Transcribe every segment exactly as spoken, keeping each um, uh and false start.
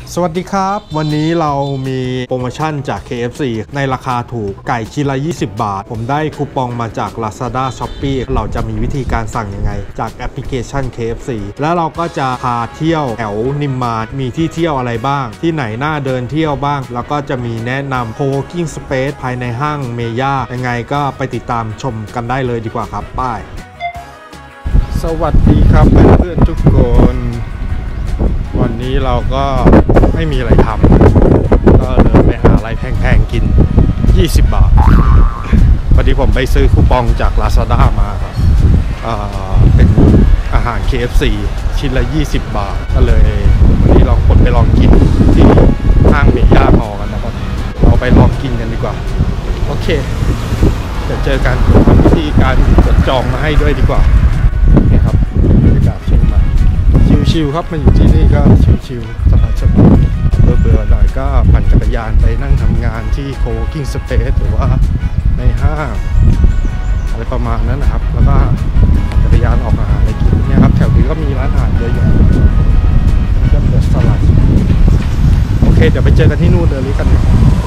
สวัสดีครับวันนี้เรามีโปรโมชั่นจาก เค เอฟ ซี ในราคาถูกไก่ชิ้นละยี่สิบบาทผมได้คูปองมาจาก Lazada Shopee เราจะมีวิธีการสั่งยังไงจากแอปพลิเคชัน เค เอฟ ซี แล้วเราก็จะพาเที่ยวแถวนิมมานมีที่เที่ยวอะไรบ้างที่ไหนน่าเดินเที่ยวบ้างแล้วก็จะมีแนะนำ Co-working Space ภายในห้างเมย่ายังไงก็ไปติดตามชมกันได้เลยดีกว่าครับป้ายสวัสดีครับเพื่อนๆทุกคนวันนี้เราก็ไม่มีอะไรทำก็เลยไปหาอะไรแพงๆกินยี่สิบบาทพอดีผมไปซื้อคูปองจาก Lazada มาครับเป็นอาหาร เค เอฟ ซี ชิ้นละยี่สิบบาทก็เลยวันนี้ลองกดไปลองกินที่ห้างเมย่ามอลล์กันนะครับเราไปลองกินกันดีกว่าโอเคเดี๋ยวเจอกันทำวิธีการกดจองมาให้ด้วยดีกว่าเนี่ยครับบรรยากาศเชียงใหม่ชิลๆครับมาอยู่ที่นี่ก็ชิลๆสบายๆเบื่อๆหน่อยก็ปั่นจักรยานไปนั่งทำงานที่ Co-working Space หรือว่าในห้างอะไรประมาณนั้นนะครับแล้วก็จักรยานออกมาอะไรกินเนี่ยครับแถวนี้ก็มีร้านอาหารเยอะแยะก็เปิดสลัดโอเคเดี๋ยวไปเจอกันที่นู่นเดลิกันนะ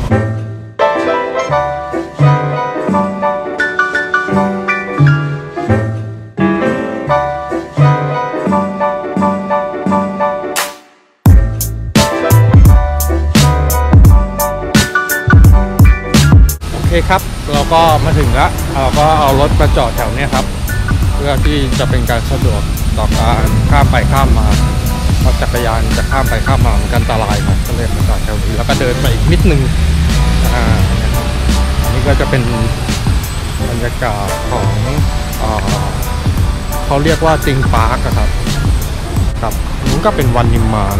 โอเคครับเราก็มาถึงแล้วเราก็เอารถมาจอดแถวนี้ครับเพื่อที่จะเป็นการสะดวกต่อการข้ามไปข้ามมาเพราะจักรยานจะข้ามไปข้ามมามันอันตรายนะก็เลยมาจอดแถวนี้แล้วก็เดินมาอีกนิดนึงอ่านะครับอันนี้ก็จะเป็นบรรยากาศของอ่าเขาเรียกว่าติงพาร์คครับครับนู้นก็เป็นวันนิมมาน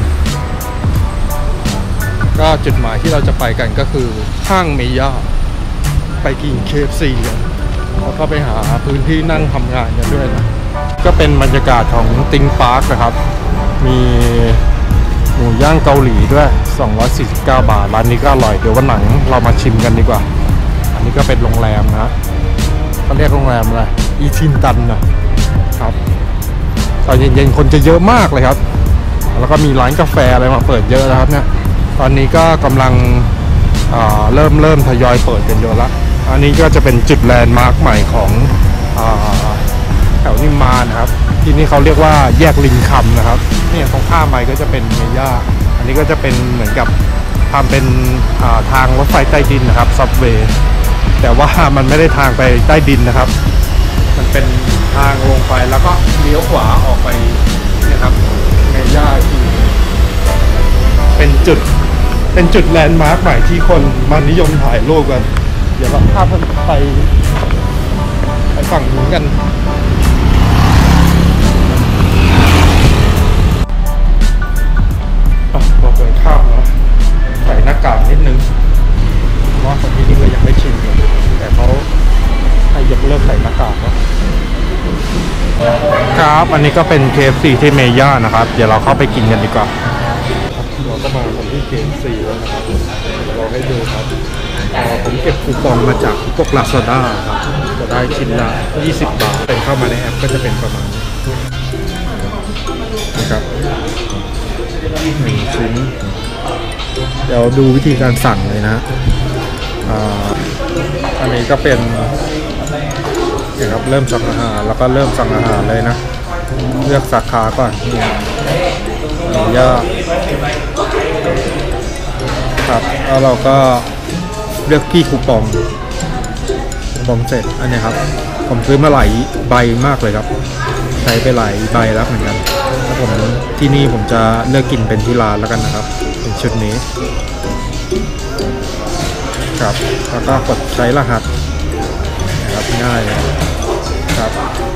ก็จุดหมายที่เราจะไปกันก็คือห้างเมย่าไปกิน เค เอฟ ซี กันแล้วก็ไปหาพื้นที่นั่งทำงานกันด้วยนะก็เป็นบรรยากาศของติงพาร์คนะครับมีหมูย่างเกาหลีด้วยสองร้อยสี่สิบเก้าบาทร้านนี้ก็อร่อยเดี๋ยววันหลังเรามาชิมกันดีกว่าอันนี้ก็เป็นโรงแรมนะเขาเรียกโรงแรมอะไรอีทินตันนะครับตอนเย็นๆคนจะเยอะมากเลยครับแล้วก็มีร้านกาแฟอะไรมาเปิดเยอะนะครับเนี่ยตอนนี้ก็กำลังเริ่มเริ่มทยอยเปิดกันเยอะแล้วอันนี้ก็จะเป็นจุดแลนด์มาร์คใหม่ของแถวนิมมานนะครับที่นี่เขาเรียกว่าแยกลิงคำนะครับนี่ตรงข้ามไปก็จะเป็นเมย่าอันนี้ก็จะเป็นเหมือนกับทำเป็นทางรถไฟใต้ดินนะครับซับเวย์แต่ว่ามันไม่ได้ทางไปใต้ดินนะครับมันเป็นทางลงไปแล้วก็เลี้ยวขวาออกไปนะครับเมย่าที่เป็นจุดเป็นจุดแลนด์มาร์คใหม่ที่คนมานิยมถ่ายรูปกันเดี๋ยวเราพาไปไปฝั่งนู้นกันเราเดินข้ามนะใส่หน้ากากนิดนึงว่าคนที่นี่ก็ยังไม่ชินเลยแต่เขาให้ยกเลิกใส่หน้ากากนะครับอันนี้ก็เป็น เค เอฟ ซี ที่เมย่านะครับเดี๋ยวเราเข้าไปกินกันดีกว่าเราก็มากันที่ เค เอฟ ซี แล้วนะครับเราให้ดูครับผมเก็บคูปองมาจากพวก Lazada ครับจะได้ชิ้นละยี่สิบบาทเป็นเข้ามาในแอปก็จะเป็นประมาณนี้นะครับหนึ่งชิ้นเดี๋ยวดูวิธีการสั่งเลยนะอ่าอันนี้ก็เป็นนะครับเริ่มสั่งอาหารแล้วก็เริ่มสั่งอาหารเลยนะเลือกสาขาก่อนนี่เยอะครับแล้วเราก็เลือกที่คูปองคูปองเสร็จอันนี้ครับผมซื้อมาหลายใบมากเลยครับใช้ไปหลายใบแล้วเหมือนกันถ้าผมที่นี่ผมจะเลือกกินเป็นที่ร้านแล้วกันนะครับเป็นชุดนี้ครับแล้วก็กดใช้รหัสนะครับง่ายเลยครับ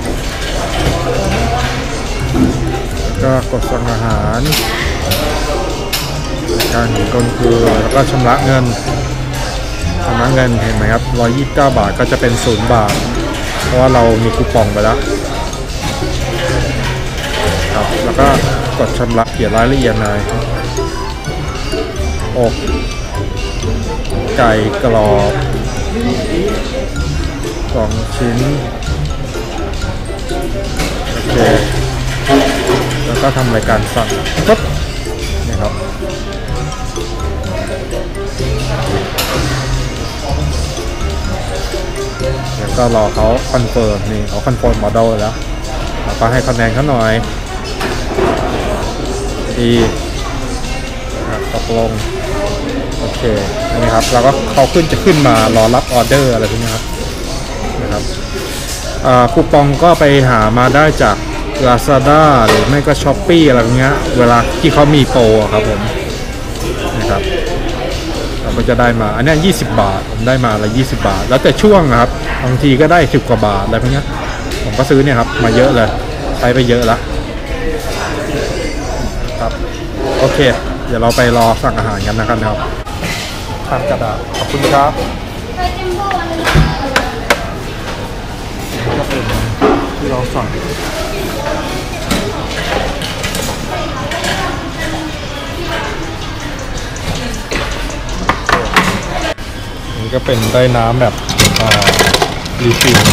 ก็กดสั่งอาหารการกดคือแล้วก็ชำระเงินชำระเงินเห็นไหมครับหนึ่งร้อยยี่สิบเก้าบาทก็จะเป็นศูนย์บาทเพราะว่าเรามีคูปองไปแล้วครับแล้วก็กดชำระเขียนรายละเอียดหน่อยอกไก่กรอบสองชิ้นโอเคแล้วก็ทำรายการสั่งปุ๊บนี่ครับก็รอเขาคอนเฟิร์มนี่เขาคอนเฟิร์มโมเดลแล้วเราก็ให้คะแนนเขาหน่อยดีตกลงโอเคนี่ครับเราก็เขาขึ้นจะขึ้นมารอรับออเดอร์อะไรพวกนี้ครับนะครับคูปองก็ไปหามาได้จาก Lazada หรือไม่ก็ Shopee อะไรพวกนี้เวลาที่เขามีโปรครับผมนะครับเราก็จะได้มาอันนี้ยี่สิบบาทผมได้มาละยี่สิบบาทแล้วแต่ช่วงนะครับบางทีก็ได้สิบกว่าบาทอะไรพวกนี้ผมก็ซื้อเนี่ยครับมาเยอะเลยใช้ไปเยอะแล้วครับโอเคเดี๋ยวเราไปรอสั่งอาหารกันนะครับครับทานกระดาษขอบคุณครับก็เป็นที่เราสั่งนี่ก็เป็นได้น้ำแบบรีฟิล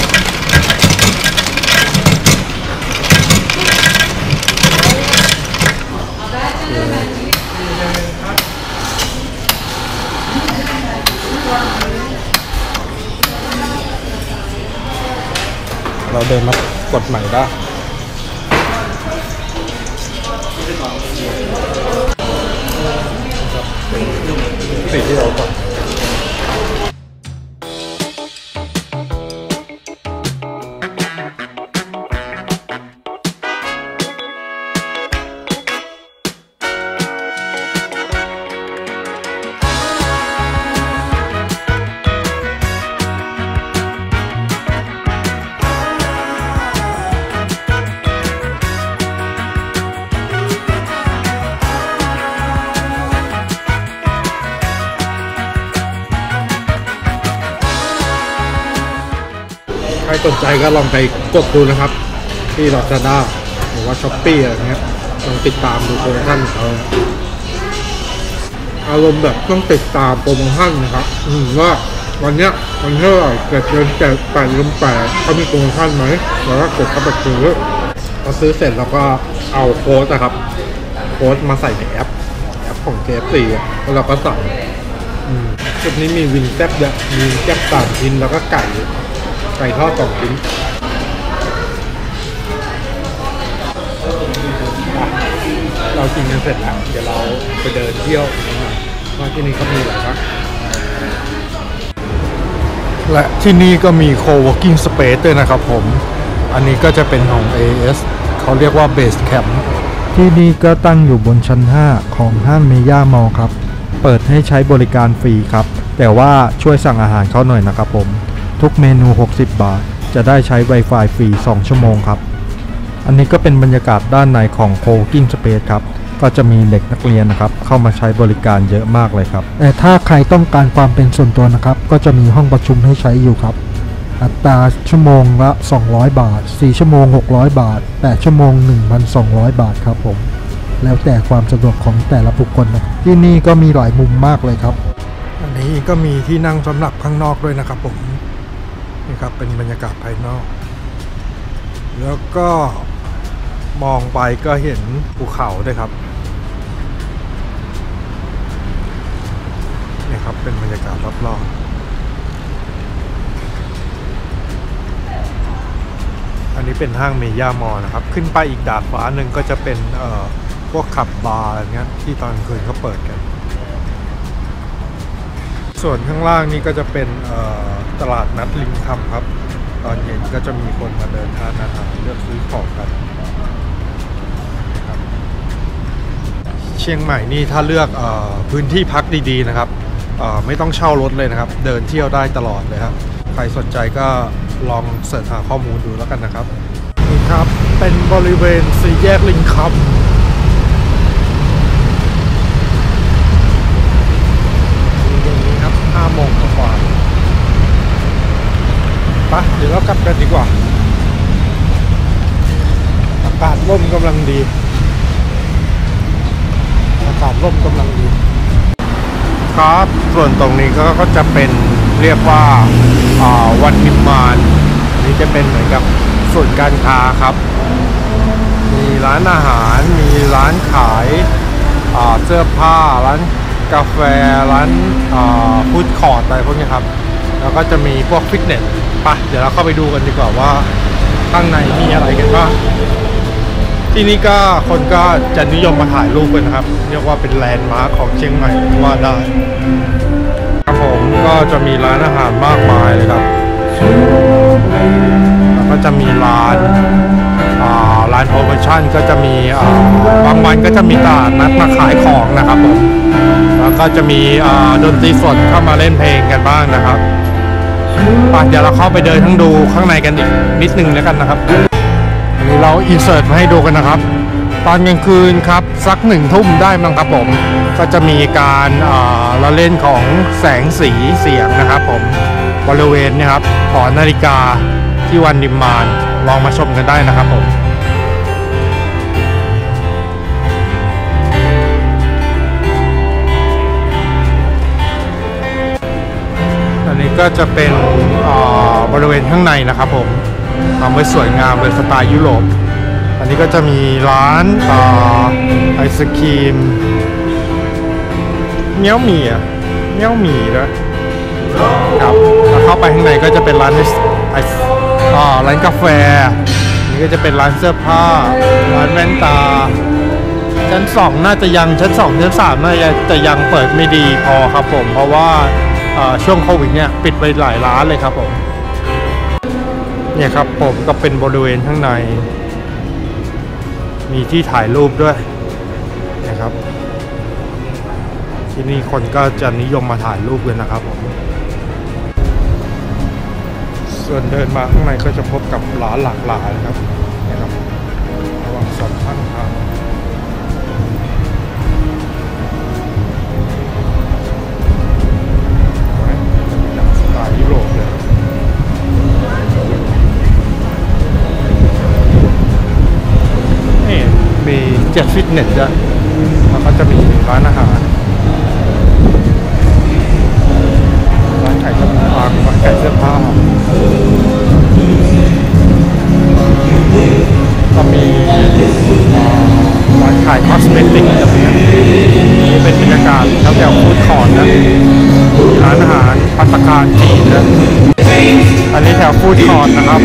เราเดินมากดใหม่ได้สิ่งที่เรากดใครสนใจก็ลองไปกดดูนะครับที่ Lazada หรือว่า Shopee อะไรเงี้ยลองติดตามดูโปรโมชั่นเขาอารมณ์แบบต้องติดตามโปรโมชั่นนะครับอืมว่าวันเนี้ยวันเท่าไหร่เกิดเดือนแปดแปดเดือนแปดเขามีโปรโมชั่นไหมแล้วก็กดเข้าไปซื้อพอซื้อเสร็จแล้วก็เอาโค้ดนะครับโค้ดมาใส่ในแอปแอปของ เค เอฟ ซี แล้วเราก็สั่งจุดนี้มีวิงแซ่บเยอะมีแซ่บสามชิ้นแล้วก็ไก่ไก่ทอดสองชิ้นเรากินกันเสร็จแล้วเดี๋ยวเราไปเดินเที่ยวว่าที่นี่เขามีอะไรบ้างและที่นี่ก็มี co-working space ด้วยนะครับผมอันนี้ก็จะเป็นของ เอ เอส เขาเรียกว่า Base Camp ที่นี่ก็ตั้งอยู่บนชั้นห้าของห้างเมย่ามอลล์ครับเปิดให้ใช้บริการฟรีครับแต่ว่าช่วยสั่งอาหารเขาหน่อยนะครับผมทุกเมนูหกสิบบาทจะได้ใช้ Wi-Fi ฟรีสองชั่วโมงครับอันนี้ก็เป็นบรรยากาศด้านในของ Co-working Space ครับก็จะมีเด็กนักเรียนนะครับเข้ามาใช้บริการเยอะมากเลยครับแต่ถ้าใครต้องการความเป็นส่วนตัวนะครับก็จะมีห้องประชุมให้ใช้อยู่ครับอัตราชั่วโมงละสองร้อยบาทสี่ชั่วโมงหกร้อยบาทแปดชั่วโมง หนึ่งพันสองร้อย บาทครับผมแล้วแต่ความสะดวกของแต่ละบุคคลนะที่นี่ก็มีหลายมุมมากเลยครับอันนี้ก็มีที่นั่งสำหรับข้างนอกด้วยนะครับผมนี่ครับเป็นบรรยากาศภายนอกแล้วก็มองไปก็เห็นภูเขาด้วยครับนี่ครับเป็นบรรยากาศรอบๆอันนี้เป็นห้างเมย่ามอลล์นะครับขึ้นไปอีกดาดฟ้าหนึ่งก็จะเป็นเอ่อพวกขับบาร์อะไรเงี้ยที่ตอนคืนเขาเปิดกันส่วนข้างล่างนี่ก็จะเป็นตลาดนัดริมคำครับตอนเย็นก็จะมีคนมาเดินทานอาหารเลือกซื้อของกันเชียงใหม่นี่ถ้าเลือกเออพื้นที่พักดีๆนะครับไม่ต้องเช่ารถเลยนะครับเดินเที่ยวได้ตลอดเลยครับใครสนใจก็ลองเสิร์ชหาข้อมูลดูแล้วกันนะครับนี่ครับเป็นบริเวณสี่แยกริมคำห้าโมงกว่าปะเดี๋ยวเรากลับกันดีกว่าอากาศร่มกำลังดีอากาศร่มกำลังดีครับส่วนตรงนี้ก็ก็จะเป็นเรียกว่าวันนิมมานนี่จะเป็นเหมือนกับส่วนการค้าครับมีร้านอาหารมีร้านขายเสื้อผ้าร้านกาแฟร้านฟู้ดคอร์ทอะไรพวกนี้ครับแล้วก็จะมีพวกฟิตเนสไปเดี๋ยวเราเข้าไปดูกันดีกว่าว่าข้างในมีอะไรกันบ้างที่นี่ก็คนก็จะนิยมมาถ่ายรูปกันนะครับเรียกว่าเป็นแลนด์มาร์คของเชียงใหม่ว่าได้ครับผมก็จะมีร้านอาหารมากมายเลยครับแล้วก็จะมีร้านร้านโปรโมชั่นก็จะมีบางวันก็จะมีตลาดนัดมาขายของนะครับผมแล้วก็จะมีดนตรีสดเข้ามาเล่นเพลงกันบ้างนะครับไปเดี๋ยวเราเข้าไปเดินทั้งดูข้างในกันอีกนิดนึงแล้วกันนะครับอันนี้เราอินเสิร์ตมาให้ดูกันนะครับตอนกลางคืนครับสักหนึ่งทุ่มได้มั้งครับผมก็จะมีการละเล่นของแสงสีเสียงนะครับผมบริเวณนี้ครับหอนาฬิกาที่วันดิมมานลองมาชมกันได้นะครับผมอันนี้ก็จะเป็นบริเวณข้างในนะครับผมทำไว้สวยงามเลยสไตล์ยุโรปอันนี้ก็จะมีร้านไอศครีมเมี่ยวหมี่อ่ะเมี่ยวหมี่ด้วยครับแล้วเข้าไปข้างในก็จะเป็นร้านไออ่าร้านกาแฟนี่ก็จะเป็นร้านเสื้อผ้าร้านแว่นตาชั้นสองน่าจะยังชั้นสองชั้นสามน่าจะยังเปิดไม่ดีพอครับผมเพราะว่าช่วงโควิดเนี่ยปิดไปหลายร้านเลยครับผมเนี่ยครับผมก็เป็นบริเวณข้างในมีที่ถ่ายรูปด้วยนะครับที่นี่คนก็จะนิยมมาถ่ายรูปกันนะครับผมส่วนเดินมาข้างในก็จะพบกับร้านหลากหลายครับนะครับระหว่างสองข้างทางสไตล์ยุโรปเลยนี่มีเจ็ตฟิตเนสด้วยแล้วก็จะมีร้านอาหารร้านขายเครื่องสำอางร้านขายเสื้อผ้าก็มีร้านขายคอสเมติกแบบนี้นี่เป็นบรรยากาศแถวๆฟู้ดคอร์ทนะร้านอาหารภัตตาคารจีนนะอันนี้แถวฟู้ดคอร์ทนะครับ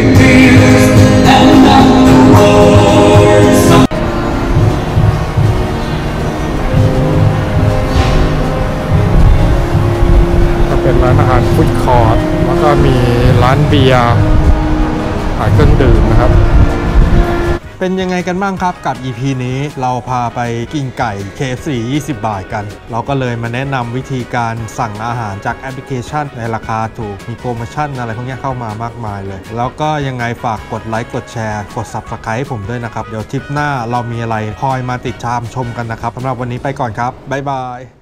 เป็นร้านอาหารฟู้ดคอร์ทแล้วก็มีร้านเบียร์ขายเครื่องดื่มนะครับเป็นยังไงกันบ้างครับกับ อี พี นี้เราพาไปกินไก่ เค เอฟ ซี ยี่สิบบาทกันเราก็เลยมาแนะนำวิธีการสั่งอาหารจากแอปพลิเคชันในราคาถูกมีโปรโมชั่นอะไรพวกนี้เข้ามามากมายเลยแล้วก็ยังไงฝากกดไลค์กดแชร์กด ซับสไครบ์ ให้ผมด้วยนะครับเดี๋ยวทริปหน้าเรามีอะไรคอยมาติดตามชมกันนะครับสำหรับวันนี้ไปก่อนครับบ๊ายบาย